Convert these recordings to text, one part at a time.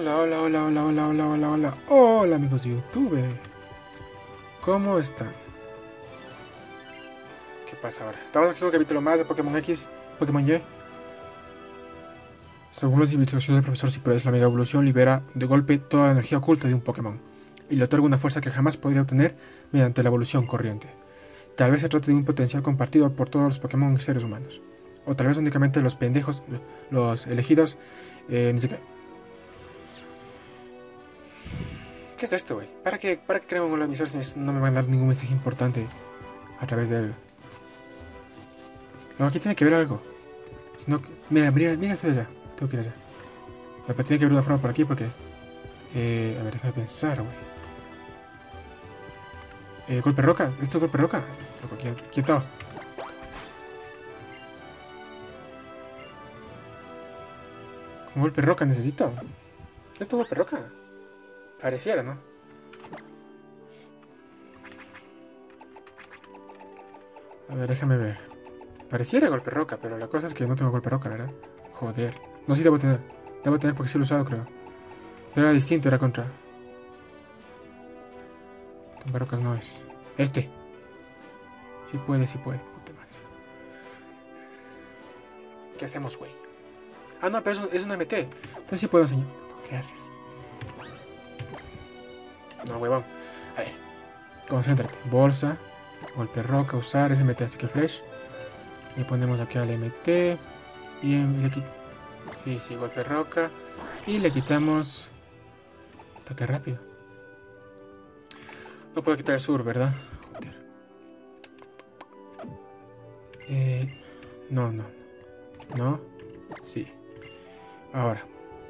Hola, hola, hola, hola, hola, hola, hola, hola. Hola amigos de YouTube. ¿Cómo están? ¿Qué pasa ahora? Estamos haciendo un capítulo más de Pokémon X, Pokémon Y. Según las investigaciones del profesor Ciprés, la Mega Evolución libera de golpe toda la energía oculta de un Pokémon y le otorga una fuerza que jamás podría obtener mediante la evolución corriente. Tal vez se trate de un potencial compartido por todos los Pokémon y seres humanos. O tal vez únicamente los pendejos, los elegidos, ni siquiera... ¿Qué es esto, güey? ¿Para qué creo en la emisor si no me van a dar ningún mensaje importante a través de él? No, aquí tiene que haber algo. Si no, mira eso de allá. Tengo que ir allá. Pero tiene que haber una forma por aquí porque... a ver, déjame pensar, güey. Golpe roca. ¿Esto es golpe roca? Loco, quieto. Un golpe roca necesito. ¿Esto es golpe roca? Pareciera, ¿no? A ver, déjame ver. Pareciera golpe roca, pero la cosa es que no tengo golpe roca, ¿verdad? Joder. No, sí debo tener. Debo tener porque sí lo he usado, creo. Pero era distinto, era contra. Golpe rocas no es. Este. Sí puede, sí puede. Puta madre. ¿Qué hacemos, güey? Ah, no, pero es un MT. Entonces sí puedo enseñar. ¿Qué haces? No, huevón. A ver. Concéntrate. Bolsa. Golpe roca, usar SMT, así que flash. Le ponemos aquí al MT. Y le quitamos. Sí, golpe roca. Y le quitamos. Ataque rápido. No puedo quitar el sur, ¿verdad? Joder. No. No. Sí. Ahora.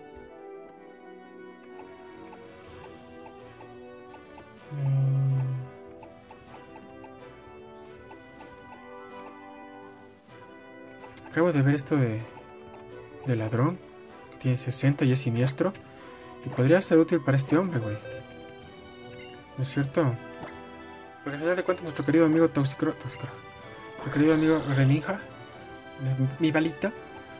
Acabo de ver esto de ladrón. Que tiene 60 y es siniestro. Y podría ser útil para este hombre, güey. ¿No es cierto? Porque al final de cuentas nuestro querido amigo Toxicro, nuestro querido amigo Reninja, mi balita,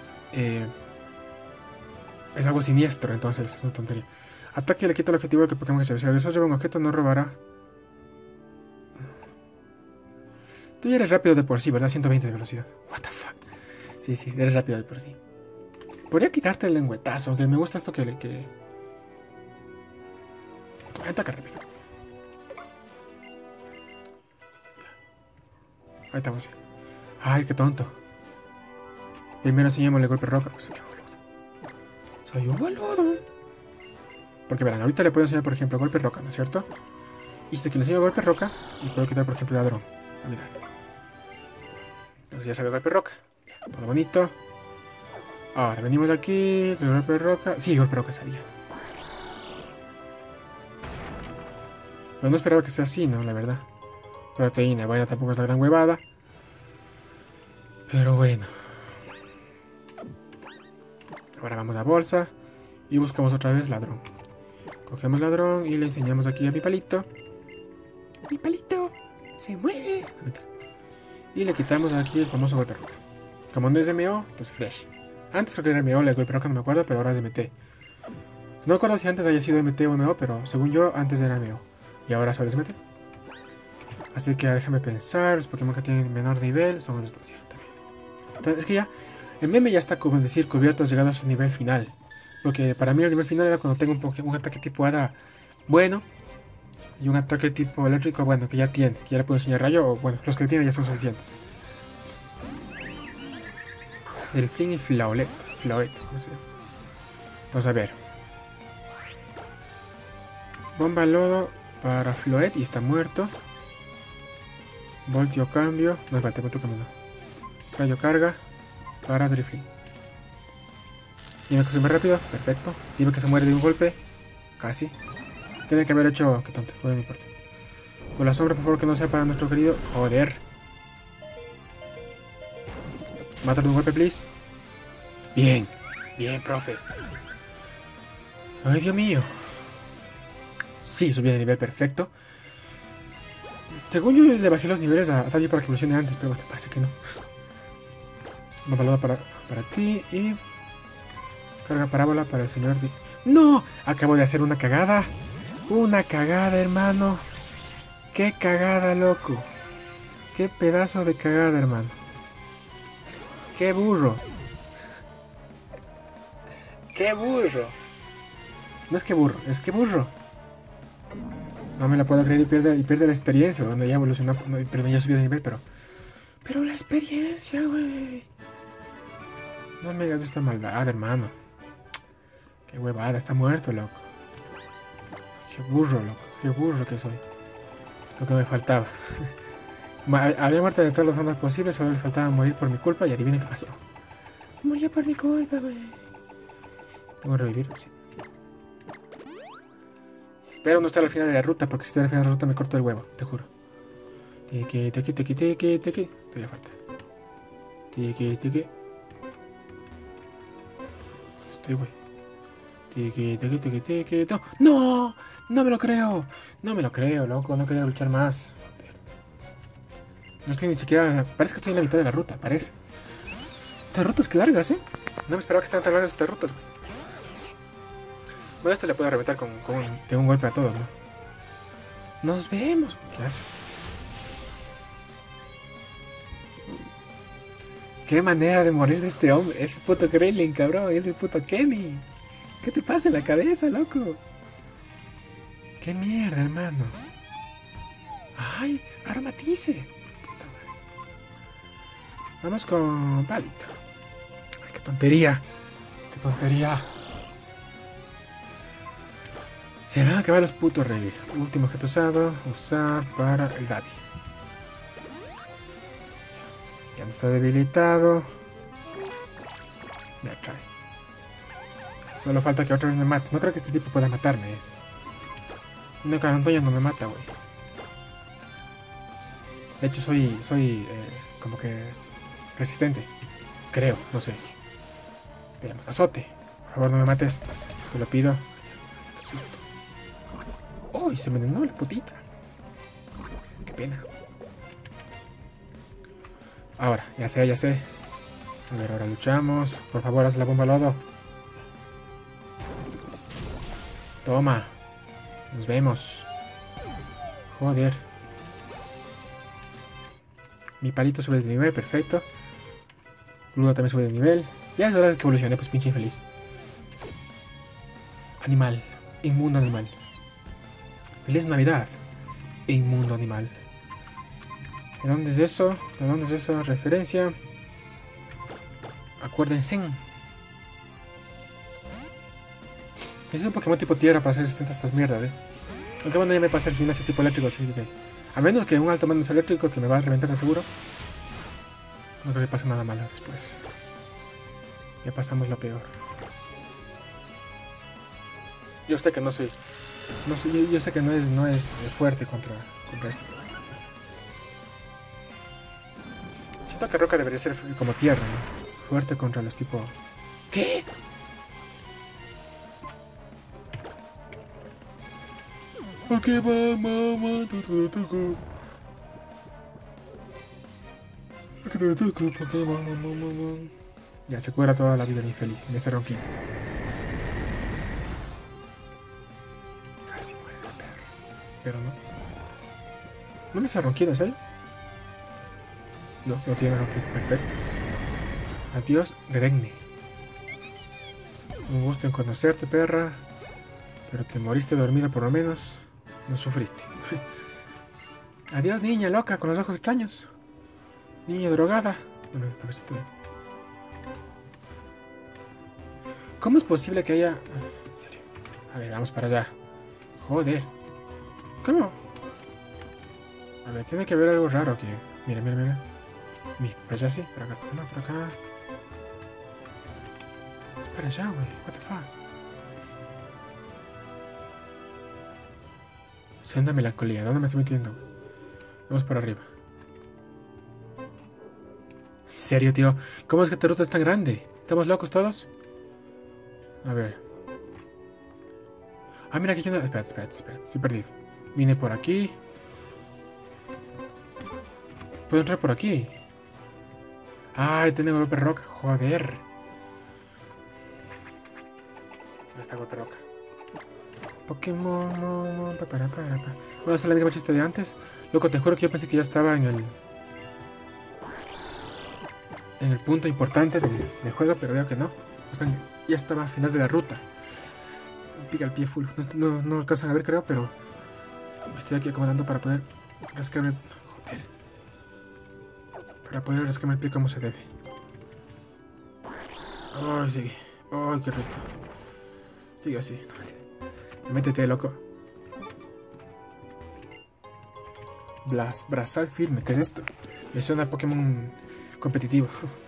es algo siniestro, entonces es una tontería. Ataque le quita el objetivo del que Pokémon que se avisa. Si lleva un objeto no robará. Tú ya eres rápido de por sí, ¿verdad? 120 de velocidad. What the fuck. Sí, eres rápido de por sí. Podría quitarte el lengüetazo, aunque me gusta esto que... Ataca rápido. Ahí estamos bien. Ay, qué tonto. Primero enseñémosle golpe roca. Soy un boludo. Porque verán, ahorita le puedo enseñar, por ejemplo, golpe roca, ¿no es cierto? Y si que le enseño golpe roca, y puedo quitar, por ejemplo, el ladrón. Olvidar. Entonces ya sabe golpe roca. Todo bonito. Ahora venimos aquí. Golpe roca. Sí, golpe roca sabía. Pero no esperaba que sea así, ¿no? La verdad. Proteína, bueno, tampoco es la gran huevada. Pero bueno. Ahora vamos a bolsa. Y buscamos otra vez ladrón. Cogemos ladrón y le enseñamos aquí a mi palito. Mi palito se mueve. Y le quitamos aquí el famoso golpe roca. Como no es de MO, entonces flash. Antes creo que era MO, el golpe roca no me acuerdo, pero ahora es MT. No me acuerdo si antes haya sido MT o MO, pero según yo antes era MO. Y ahora solo es MT. Así que déjame pensar, los Pokémon que tienen menor nivel son los dos. Ya, también. Entonces, es que ya, el meme ya está, como decir, cubierto, llegado a su nivel final. Porque para mí el nivel final era cuando tengo un ataque tipo hada bueno. Y un ataque tipo eléctrico, bueno, que ya tiene. Que ya le puedo enseñar rayo, o bueno, los que tiene ya son suficientes. Delfín y Flaulet, no sé. Entonces, a ver. Bomba lodo para Floet y está muerto. Voltio cambio. No, espérate, voltio cambio no. Rayo carga para Drifling. Dime que sube rápido, perfecto. Dime que se muere de un golpe. Casi. Tiene que haber hecho... Qué tonto, bueno, no importa. Con la sombra, por favor, que no sea para nuestro querido... Joder. Mátalo de un golpe, please. Bien, profe. Ay, Dios mío. Sí, subí de nivel perfecto. Según yo le bajé los niveles a Tavi para que evolucione antes, pero me parece que no. Una balada para ti y... Carga parábola para el señor... ¡No! Acabo de hacer una cagada. Una cagada, hermano. ¡Qué cagada, loco! ¡Qué pedazo de cagada, hermano! ¡Qué burro! ¡Qué burro! No es que burro, es que burro. No me la puedo creer y pierde la experiencia cuando ya evolucionó. No, perdón, ya subí de nivel, pero... Pero la experiencia, güey. No me hagas esta maldad, hermano. Qué huevada, está muerto, loco. Qué burro, loco. Qué burro que soy. Lo que me faltaba. Había muerto de todas las formas posibles, solo le faltaba morir por mi culpa y adivinen qué pasó. Murió por mi culpa, güey. ¿Tengo que revivir? Sí. Espero no estar al final de la ruta, porque si estoy al final de la ruta me corto el huevo, te juro. Tiki. Todavía falta. Tiki. Estoy, güey. Tiki. ¡No! No me lo creo. No me lo creo, loco. No quería luchar más. No estoy ni siquiera... Parece que estoy en la mitad de la ruta, parece. Estas rutas que largas, ¿eh? No me esperaba que estaban tan largas estas rutas, güey. Bueno, esto le puedo reventar de un golpe a todos, ¿no? Nos vemos. ¿Qué hace? Qué manera de morir de este hombre. Es el puto Krillin, cabrón. Es el puto Kenny. ¿Qué te pasa en la cabeza, loco? Qué mierda, hermano. Ay, aromatice. Vamos con palito. Ay, qué tontería. Qué tontería. Se van a acabar los putos reyes. Último objeto usado. Usar para el Davi. Ya no está debilitado. Me atrae. Solo falta que otra vez me mate. No creo que este tipo pueda matarme. No, Carantoña no me mata, güey. De hecho, soy como que resistente. Creo, no sé. Veamos, azote. Por favor, no me mates. Te lo pido. ¡Uy! Se me envenenó la putita. Qué pena. Ahora, ya sé. A ver, ahora luchamos. Por favor, haz la bomba lodo. Toma. Nos vemos. Joder. Mi palito sube de nivel, perfecto. Ludo también sube de nivel. Ya es hora de que evolucione, pues pinche infeliz. Animal. Inmundo animal. Feliz Navidad. Inmundo animal. ¿De dónde es eso? ¿De dónde es esa referencia? Acuérdense. Es un Pokémon tipo tierra para hacer resistente a estas mierdas, Aunque bueno, ya me pasa el gimnasio tipo eléctrico, así que... A menos que un alto mando eléctrico que me va a reventar de seguro. No creo que pase nada malo después. Ya pasamos lo peor. Yo sé que no soy... yo sé que no es fuerte contra esto. Siento que Roca debería ser como tierra, ¿no? Fuerte contra los tipos... ¿Qué? Ok, mamá, ya se cura toda la vida el infeliz, en ese ronquillo. Casi muere el perro. Pero no. ¿No me hace ronquido, ¿sabes? No tiene ronquido, perfecto. Adiós, Gregne. Un gusto en conocerte, perra. Pero te moriste dormida por lo menos. No sufriste. Adiós, niña loca con los ojos extraños. Niña drogada. No, pobrecito. ¿Cómo es posible que haya...? En serio. A ver, vamos para allá. Joder. ¿Cómo? A ver, tiene que haber algo raro aquí. Mira. Mira, por allá sí, por acá. No, por acá. Es para allá, güey. What the fuck. Senda melancolía. ¿Dónde me estoy metiendo? Vamos por arriba. ¿En serio, tío? ¿Cómo es que esta ruta es tan grande? ¿Estamos locos todos? A ver. Ah, mira, aquí hay una... Espera. Estoy perdido. Vine por aquí. ¿Puedo entrar por aquí? Ay, tengo golpe roca. Joder. Hasta golpe roca. Pokémon. Bueno, es la misma chiste de antes. Loco, te juro que yo pensé que ya estaba en el punto importante del juego, pero veo que no. O sea, ya estaba al final de la ruta. Me pica el pie full. No alcanzan a ver, creo, pero me estoy aquí acomodando para poder rascarme. Joder. Para poder rascarme el pie como se debe. Ay, sigue. Ay, qué rico. Sigue así. Métete, loco. Brazal firme. ¿Qué es esto? Me suena a Pokémon competitivo.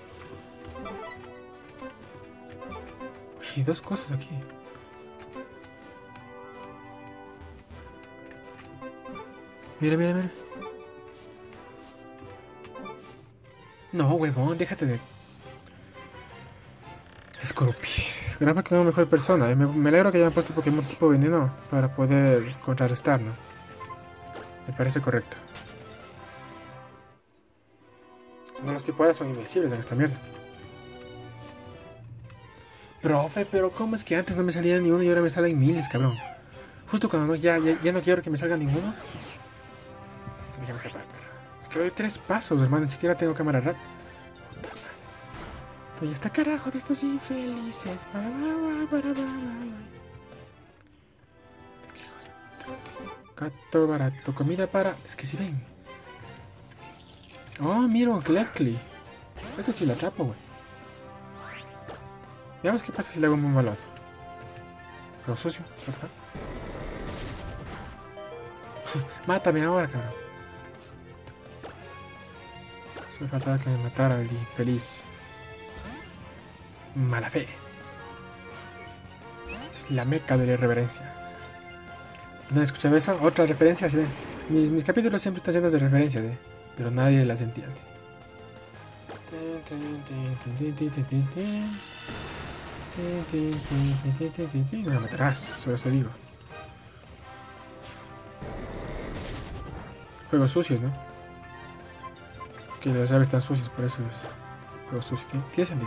Uy, dos cosas aquí. Mira. No, huevón, déjate de... Scorpi. Graba que no mejor persona. Me alegro que hayan puesto Pokémon tipo veneno para poder contrarrestar, ¿no? Me parece correcto. Si no, los tipos A son invencibles en esta mierda. Profe, pero ¿cómo es que antes no me salía ni uno y ahora me salen miles, cabrón? Justo cuando ya no quiero que me salga ninguno. Déjame escapar. Es que doy 3 pasos, hermano. Ni siquiera tengo cámara rápida. Puta madre. Estoy hasta carajo de estos infelices. Gato barato. Comida para... Es que si ven. Oh, mira un Cleckley. Este sí lo atrapo, güey. Veamos qué pasa si le hago un bombalado. Lo sucio. Mátame ahora, cabrón. Solo faltaba que me matara el infeliz. Mala fe. Es la meca de la irreverencia. ¿No han escuchado eso? Otra referencia, ¿sí? Mis capítulos siempre están llenos de referencias, ¿eh? Pero nadie las entiende. No me matarás, solo se digo. Juegos sucios, ¿no? Que las llaves están sucias, por eso es juegos sucios. Tiene sentido.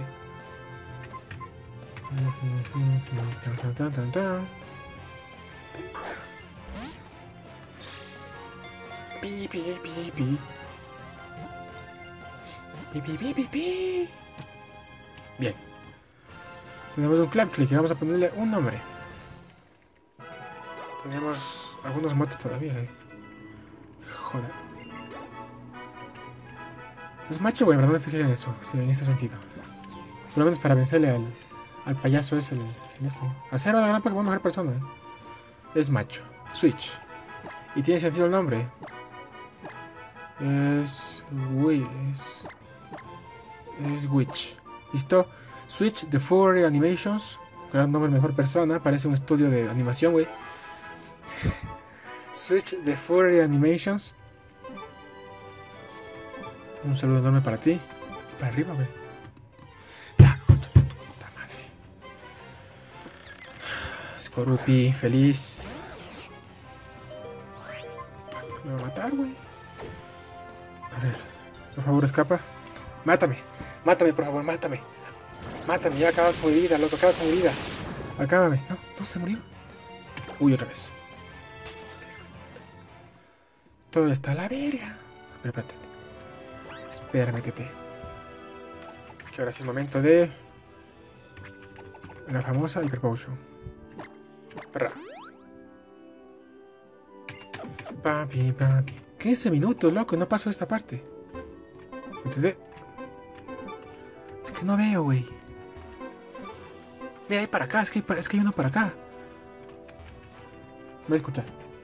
Bien. Tenemos un Cleckley que vamos a ponerle un nombre. Tenemos algunos motos todavía, Joder. Es macho, güey, pero no me fijé en eso, sí, en ese sentido. Por lo menos para vencerle al payaso ese, Acero de gran Pokémon mejor persona, Es macho. Switch. Y tiene sentido el nombre. Es Witch. ¿Listo? Switch de Furry Animations. Gran nombre, mejor persona. Parece un estudio de animación, güey. Switch de Furry Animations. Un saludo enorme para ti. Para arriba, güey. La concha de tu puta madre. Scorupy, feliz. Me va a matar, güey. A ver, por favor, escapa. Mátame, por favor, mátame. Mátame, ya acabas con mi vida, loco, acabas con mi vida. Acábame. No, se murió. Uy, otra vez. Todo está a la verga. Pero espérate. Tete. Que ahora sí es momento de... la famosa Hyper Potion. Perra. Papi. 15 minutos, loco, no paso esta parte. ¿Entendés? Es que no veo, güey. Mira, hay para acá, es que hay uno para acá. Voy a escuchar.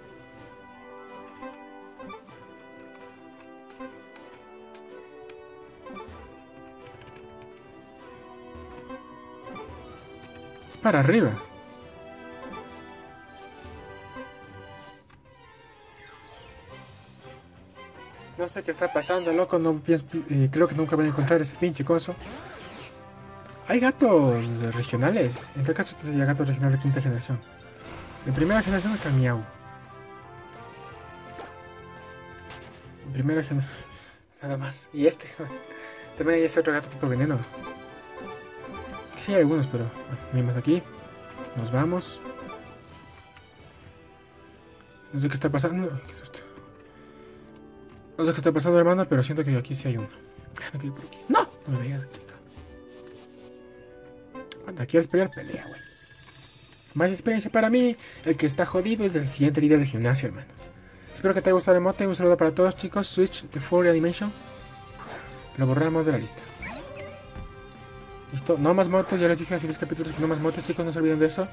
Es para arriba. No sé qué está pasando, loco. No pienso, creo que nunca voy a encontrar ese pinche coso. Hay gatos regionales. En este caso, este sería gato regional de 5ª generación. En 1ª generación está Miau. En 1ª generación. Nada más. Y este. También hay ese otro gato tipo veneno. Sí hay algunos, pero bueno, no hay más aquí. Nos vamos. No sé qué está pasando. Qué susto. No sé qué está pasando, hermano, pero siento que aquí sí hay uno. No quiero ir por aquí. ¡No! No me veas, chica. Cuando quieres pelear, pelea, güey. Más experiencia para mí. El que está jodido es el siguiente líder del gimnasio, hermano. Espero que te haya gustado el emote. Un saludo para todos, chicos. Switch de Fury Animation. Lo borramos de la lista. Listo. No más motes. Ya les dije hace 10 capítulos que no más motes, chicos. No se olviden de eso.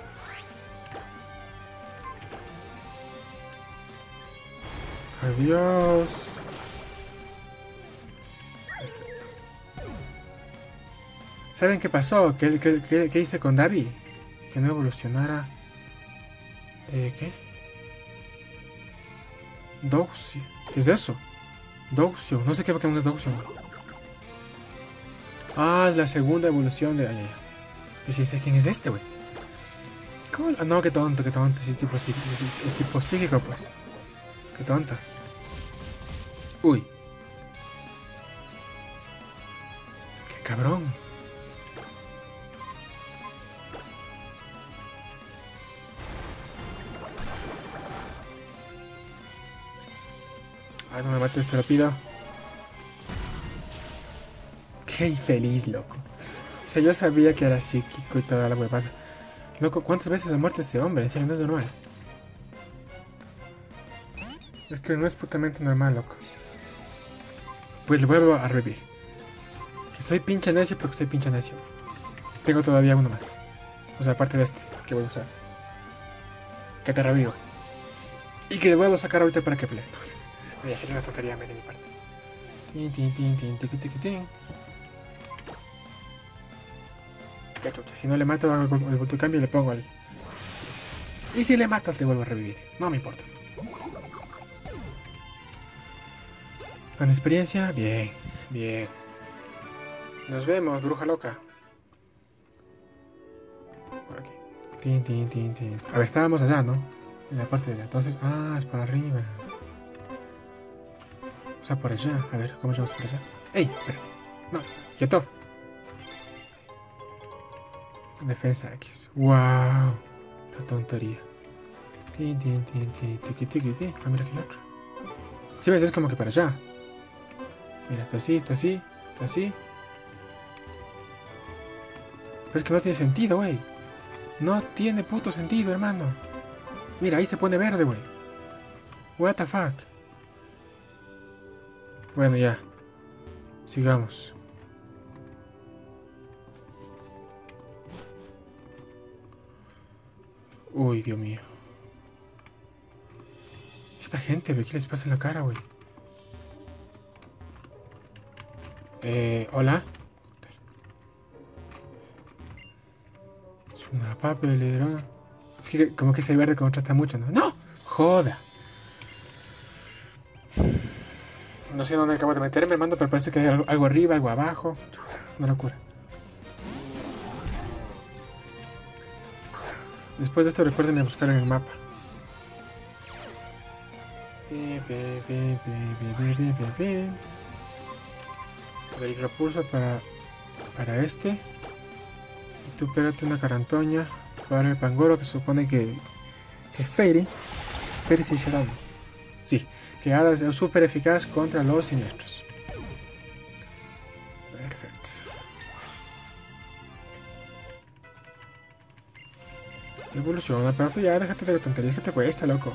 Adiós. ¿Saben qué pasó? ¿Qué hice con Davi? Que no evolucionara. ¿Qué? Dousio. ¿Qué es eso? Dousio. No sé qué Pokémon es Dousio. Ah, es la segunda evolución de... Ay, yo sí sé quién es este, güey. ¿Cómo? Ah, no, qué tonto, qué tonto. Es tipo psíquico, pues. Qué tonta. Uy. Qué cabrón. Ay, no me mates, te lo pido. Qué infeliz, loco. O sea, yo sabía que era psíquico y toda la huevada. Loco, ¿cuántas veces ha muerto este hombre? En serio, no es normal. Es que no es putamente normal, loco. Pues le vuelvo a revivir. Que soy pinche necio porque soy pinche necio. Tengo todavía uno más. O sea, aparte de este, que voy a usar. Que te revivo. Y que le vuelvo a sacar ahorita para que pelee. Voy a hacer una tontería de mi parte. Ya, chucha, si no le mato el cambio le pongo al... Y si le matas le vuelvo a revivir. No me importa. Con experiencia, bien, bien. Nos vemos, bruja loca. Por aquí. A ver, estábamos allá, ¿no? En la parte de allá. Entonces, es por arriba. O sea, por allá. A ver, ¿cómo llegamos por allá? ¡Ey! Espera. No, quieto. Defensa X. ¡Wow! La tontería. Ah, mira, aquí hay otro. Sí, ves, es como que para allá. Mira, está así, está así, está así. Pero es que no tiene sentido, güey. No tiene puto sentido, hermano. Mira, ahí se pone verde, güey. What the fuck. Bueno, ya. Sigamos. Uy, Dios mío. Esta gente, ¿qué les pasa en la cara, güey? Hola. Es una papelera. Es que como que ese verde contrasta mucho, ¿no? ¡No! ¡Joda! No sé dónde acabo de meterme, hermano, pero parece que hay algo arriba, algo abajo. Una locura. Después de esto recuerden buscar en el mapa. El hidropulso para este. Y tú pégate una carantoña para el pangoro que supone que Fairy sí se da. Sí, que Hada es súper eficaz contra los siniestros. Perfecto. Evoluciona, pero ya déjate de tonterías que te cuesta, loco.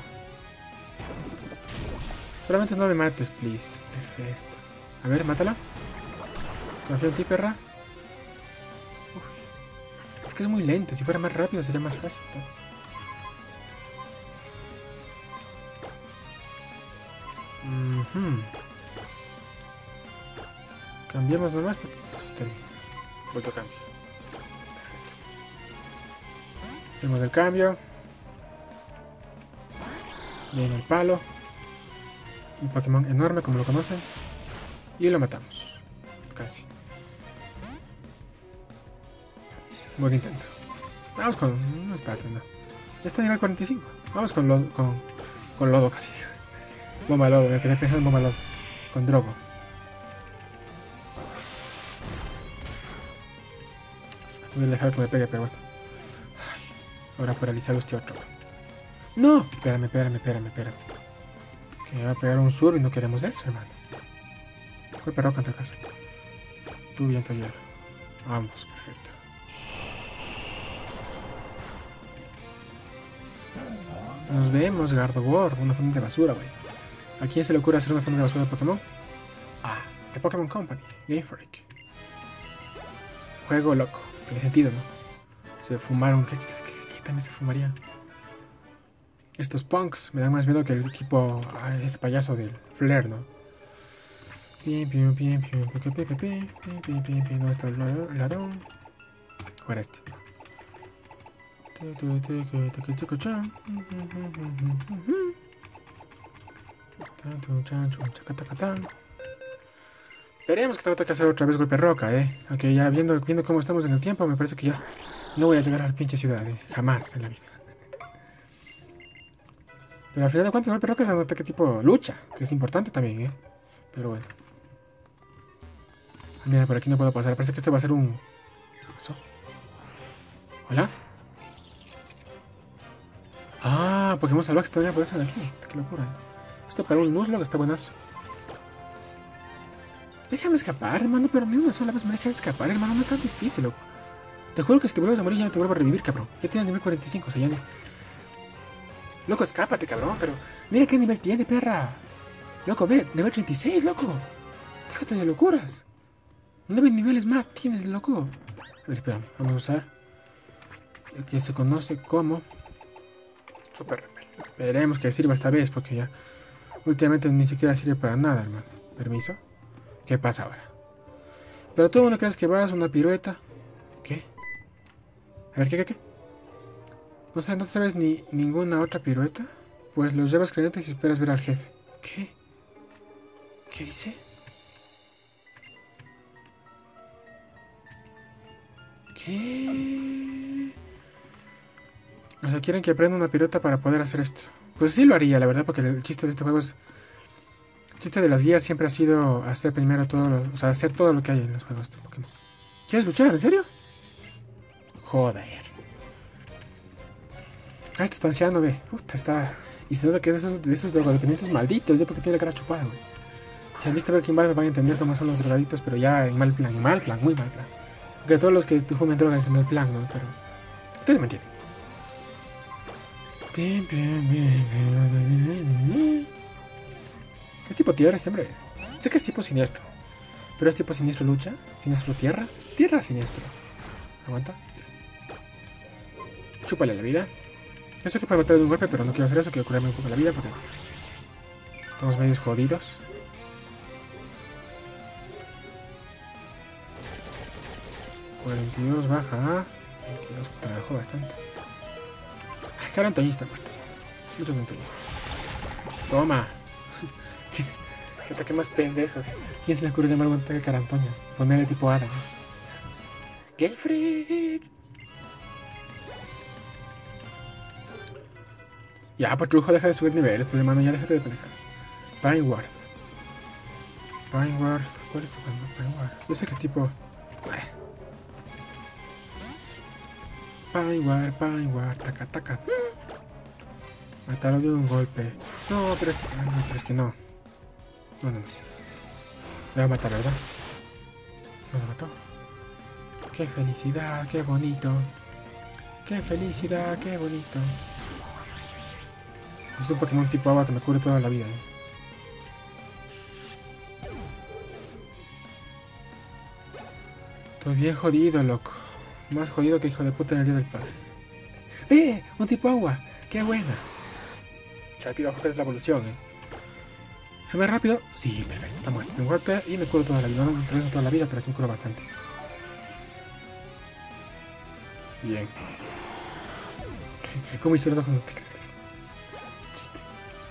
Solamente no me mates, please. Perfecto. A ver, mátala. Confío en ti, perra. Uf. Es que es muy lento. Si fuera más rápido sería más fácil. Cambiamos nomás porque está bien. Vuelto cambio. Perfecto. Hacemos el cambio. Viene el palo. Un Pokémon enorme como lo conocen. Y lo matamos. Casi. Buen intento. Vamos con... No, espérate, no. Ya está nivel 45. Vamos con lodo casi. Bomba lodo, me quedé pensando en bomba lodo. Con Drogo. Voy a dejar que me pegue, pero bueno. Ahora paralizado este otro. ¡No! Espérame. Que me va a pegar un sur y no queremos eso, hermano. Golpe roca en tal caso. Tú, viento hielo. Vamos, perfecto. Nos vemos, Gardevoir. Una fuente de basura, güey. ¿A quién se le ocurre hacer una fuente de basura de Pokémon? Ah, de Pokémon Company. Game Freak. Juego loco. Tiene sentido, ¿no? Se fumaron. ¿Qué también se fumaría? Estos punks me dan más miedo que el equipo. Ese payaso del Flare, ¿no? ¿Dónde está el ladrón? Fuera este. Veremos que tengo que hacer otra vez golpe roca, Aunque ya viendo cómo estamos en el tiempo, me parece que ya no voy a llegar a la pinche ciudad, Jamás en la vida. Pero al final de cuentas, golpe roca es un ataque tipo lucha, que es importante también, Pero bueno. Mira, por aquí no puedo pasar. Parece que este va a ser un... ¿Eso? ¿Hola? Ah, Pokémon salvajes todavía por eso de aquí. Qué locura. Esto para un muslo que está buenazo. Déjame escapar, hermano, pero ni una sola vez me dejas escapar, hermano. No es tan difícil, loco. Te juro que si te vuelves a morir ya no te vuelvo a revivir, cabrón. Ya tienes nivel 45, o sea, ya... Loco, escápate, cabrón, pero... Mira qué nivel tiene, perra. Loco, ve, nivel 36, loco. Déjate de locuras. 9 niveles más tienes, loco. A ver, espérame, vamos a usar el que se conoce como Super Repel. Veremos que sirva esta vez, porque ya últimamente ni siquiera sirve para nada, hermano. Permiso. ¿Qué pasa ahora? Pero tú no crees que vas a una pirueta. ¿Qué? A ver, ¿qué? No sé, ¿no sabes ni ninguna otra pirueta? Pues los llevas creyentes y esperas ver al jefe. ¿Qué? ¿Qué dice? ¿Qué? O sea, quieren que aprenda una pirueta para poder hacer esto. Pues sí lo haría, la verdad, porque el chiste de este juego es... El chiste de las guías siempre ha sido hacer primero todo lo... O sea, hacer todo lo que hay en los juegos de Pokémon. ¿Quieres luchar? ¿En serio? Joder. Ah, este está anciano, ve. Puta, está... Y se nota que es de esos drogodependientes malditos, porque tiene la cara chupada, güey. Si han visto Breaking Bad me van a entender cómo son los drogaditos, pero ya en mal plan, muy mal plan. Aunque todos los que fumen drogas es mal plan, ¿no? Pero... Ustedes me entienden. Bien. ¿Qué tipo tierra este hombre? Sé que es tipo siniestro. Pero es tipo siniestro lucha. Siniestro tierra. Tierra siniestro. Aguanta. Chúpale la vida. Yo sé que puede matar de un golpe, pero no quiero hacer eso. Quiero curarme un poco la vida porque estamos medio jodidos. ...42 baja. 22 trabajó bastante. Ay, que ahora Antoñín está muerto. Muchos de Antoñín. Toma. ¿Qué ataque más pendejo? ¿Quién se le ocurre llamar un ataque carantoña? Ponerle tipo Adam. Game Freak. Ya, pues Trujo, deja de subir niveles, pues hermano, ya déjate de pendejar. Pineworth. ¿Cuál es tu Pineworth? Yo sé que es tipo... Pineworth, taca. Matarlo de un golpe. No, pero es que no. No. Le va a matar, ¿verdad? No lo mató. Qué felicidad, qué bonito. Qué felicidad, qué bonito. Es un Pokémon tipo agua que me cubre toda la vida, Estoy bien jodido, loco. Más jodido que hijo de puta en el día del padre. ¡Eh! Un tipo agua. ¡Qué buena! Rápido, es la evolución, ¿Sube rápido? Sí, perfecto, está muerto. Un golpe y me curo toda la vida. No me interesa toda la vida, pero sí me curo bastante. Bien. ¿Cómo hizo los ojos? Chiste.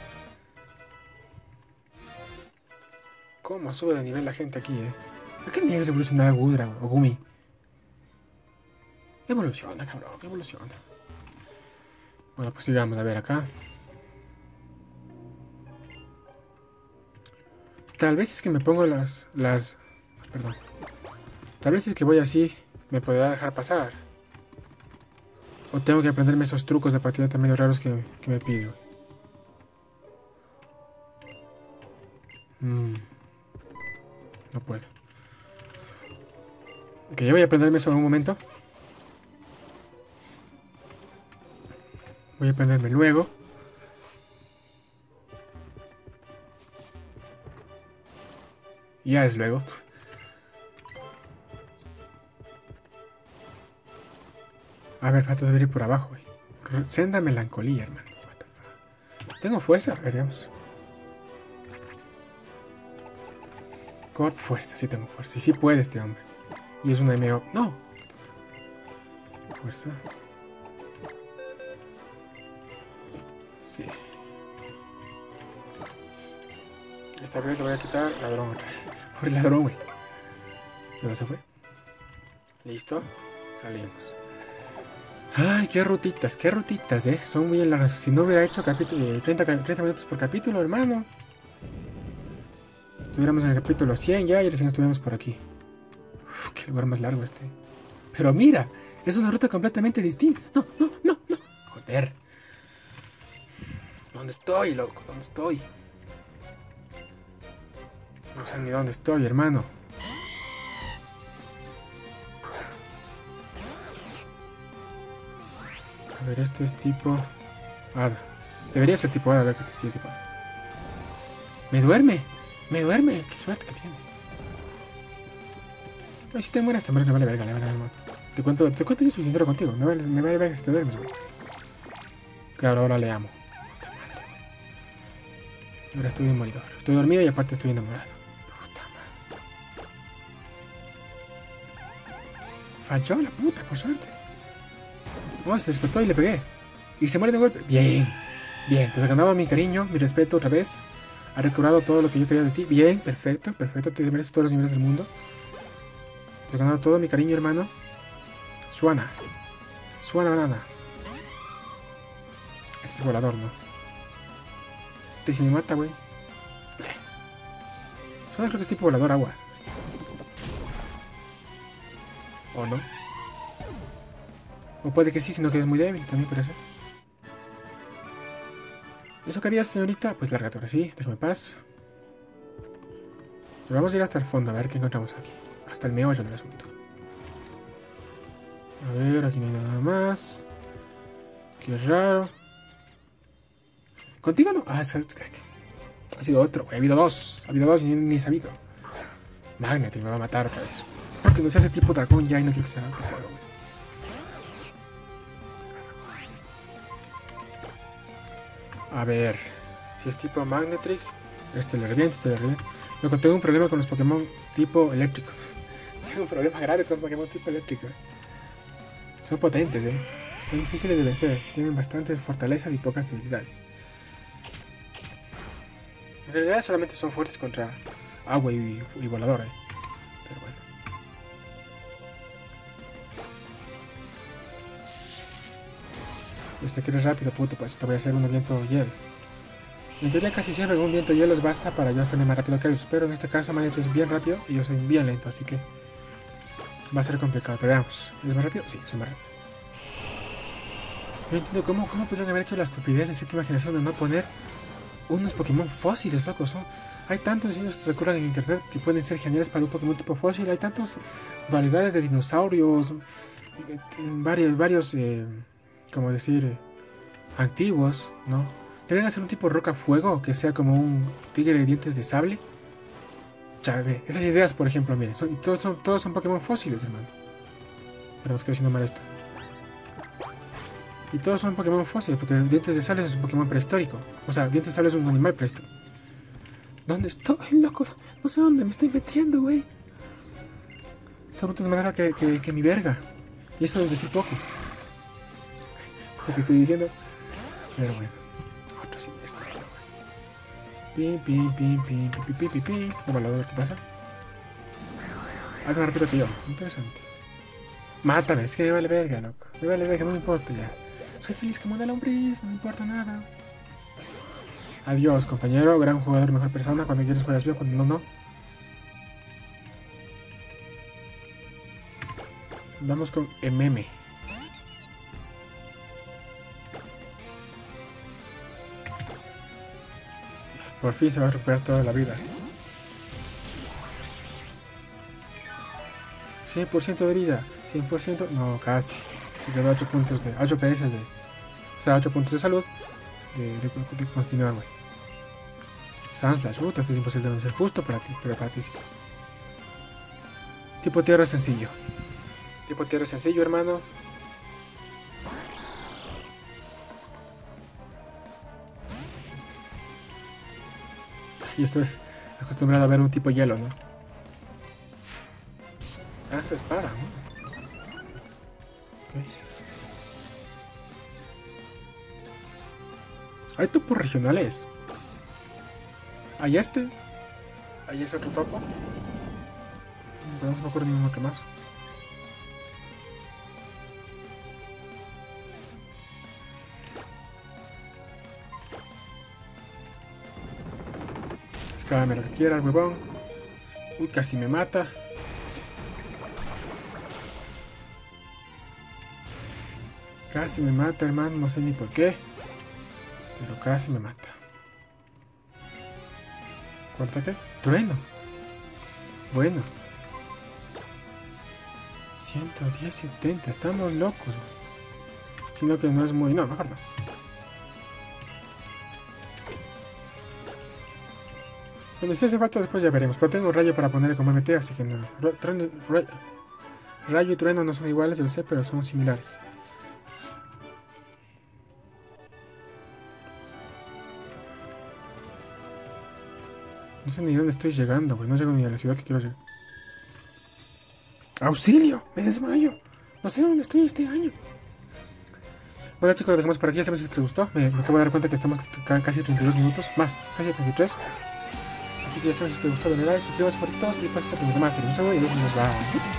¿Cómo sube de nivel la gente aquí, ¿Por qué nivel evolucionar a Gudra o Gumi? Evoluciona, cabrón, evoluciona. Bueno, pues sigamos, a ver acá. Tal vez es que me pongo Perdón. Tal vez es que voy así, me podrá dejar pasar. O tengo que aprenderme esos trucos de partida tan medio raros que me pide. No puedo. Ok, yo voy a aprenderme eso en algún momento. Voy a aprenderme luego. Ya es luego. A ver, falta de ir por abajo, güey. Senda melancolía, hermano. What the fuck. ¿Tengo fuerza? A ver, veamos. God, fuerza, sí tengo fuerza. Y sí puede este hombre. Y es una MO. ¡No! Fuerza. Sí. Esta vez le voy a quitar ladrón otra vez. Por el ladrón, güey. ¿Pero se fue? Listo. Salimos. Ay, qué rutitas, son muy largas. Si no hubiera hecho 30 minutos por capítulo, hermano. Estuviéramos en el capítulo 100 ya y recién estuviéramos por aquí. Uf, qué lugar más largo este. Pero mira, es una ruta completamente distinta. No. Joder. ¿Dónde estoy, loco? ¿Dónde estoy? No sé ni dónde estoy, hermano. A ver, esto es tipo hada. Debería ser tipo hada, a ver si es tipo hada. ¡Me duerme! ¡Qué suerte que tiene! Ay, si te mueres, me vale verga, la verdad, hermano. Te cuento, yo soy sincero contigo. Me vale verga si te duermes, güey. Claro, ahora le amo. Puta madre, güey. Ahora estoy en moridor. Estoy dormido y aparte estoy enamorado. Puta madre. Falló la puta, por suerte. Oh, se despertó y le pegué. Y se muere de golpe. Bien. Te has ganado mi cariño, mi respeto otra vez. Has recobrado todo lo que yo quería de ti. Bien, perfecto. Te mereces todos los niveles del mundo. Te has ganado todo mi cariño, hermano. Suana banana. Este es volador, ¿no? Te si me mata, güey. Suana creo que es tipo volador agua. ¿O no? O puede que sí, sino que es muy débil, también puede ser. ¿Eso qué harías, señorita? Pues lárgate ahora sí, déjame paz. Pero vamos a ir hasta el fondo, a ver qué encontramos aquí. Hasta el meollo del asunto. A ver, aquí no hay nada más. Qué raro. ¿Contigo no? Ah, ha sido otro, güey. Ha habido dos y ni he sabido. Magnetic me va a matar otra vez. Porque no sea ese tipo dragón ya y no quiero que sea otro juego, güey. A ver, si es tipo Magnetric, este le revienta. Luego tengo un problema con los Pokémon tipo eléctrico. Tengo un problema grave con los Pokémon tipo eléctrico. Son potentes, son difíciles de vencer. Tienen bastantes fortalezas y pocas debilidades. En realidad solamente son fuertes contra agua y volador, Pero bueno. Este que eres rápido, puto, pues te voy a hacer un viento hielo. En teoría casi siempre un viento hielo les basta para yo estar más rápido que ellos, pero en este caso Magneto es bien rápido y yo soy bien lento, así que va a ser complicado, pero veamos. ¿Es más rápido? Sí, soy más rápido. No entiendo cómo pudieron haber hecho la estupidez de séptima generación de no poner unos Pokémon fósiles, loco. Hay tantos diseños que recurren en internet que pueden ser geniales para un Pokémon tipo fósil. Hay tantas variedades de dinosaurios, varios como decir, antiguos, ¿no? Deberían hacer un tipo roca fuego que sea como un tigre de dientes de sable. Chave, esas ideas, por ejemplo, miren, todos son Pokémon fósiles, hermano. Pero estoy haciendo mal esto. Y todos son Pokémon fósiles, porque dientes de sable es un Pokémon prehistórico. O sea, dientes de sable es un animal prehistórico. ¿Dónde estoy, loco? No sé dónde me estoy metiendo, güey. Esta ruta es más larga que mi verga. Y eso es decir poco. Eso que estoy diciendo. Pero bueno. Otro siniestro. Pim. Vamos a ver qué pasa. Haz más rápido que yo. Interesante. Mátame, es que me vale verga, loco. Me vale verga, no me importa ya. Soy feliz como una lombriz, no me importa nada. Adiós, compañero. Gran jugador, mejor persona. Cuando quieres juegas bien, cuando no. Vamos con MM. Por fin se va a recuperar toda la vida. 100% de vida. 100%. No, casi. Se quedó 8 puntos de. 8 PS de. O sea, 8 puntos de salud. De continuar, güey. Sunslash. Este es imposible de vencer. Justo para ti. Pero para ti sí. Tipo tierra sencillo. Tipo tierra sencillo, hermano. Y estoy acostumbrado a ver un tipo hielo, ¿no? Ah, esa espada, ¿no? Ok. Hay topos regionales. Hay este. Hay ese otro topo. No se me acuerdo ni uno que más. Escábame lo que quiera, huevón. Uy, casi me mata. Casi me mata, hermano. No sé ni por qué. Pero casi me mata. ¿Cuánto qué? Trueno. Bueno. 110, 70. Estamos locos. Sino que no es muy... No, mejor no. Bueno, si hace falta después ya veremos. Pero tengo rayo para poner como MT, así que no. Rayo y trueno no son iguales, yo lo sé, pero son similares. No sé ni dónde estoy llegando, güey. No llego ni a la ciudad que quiero llegar. ¡Auxilio! ¡Me desmayo! No sé dónde estoy este año. Bueno, chicos, lo dejamos por aquí. Ya sabes si les gustó. Me acabo de dar cuenta que estamos casi 32 minutos. Más, casi 33. Así que ya sabes si te gustó, denle like, suscríbete por todos y después hacemos más. Un saludo y nos vemos.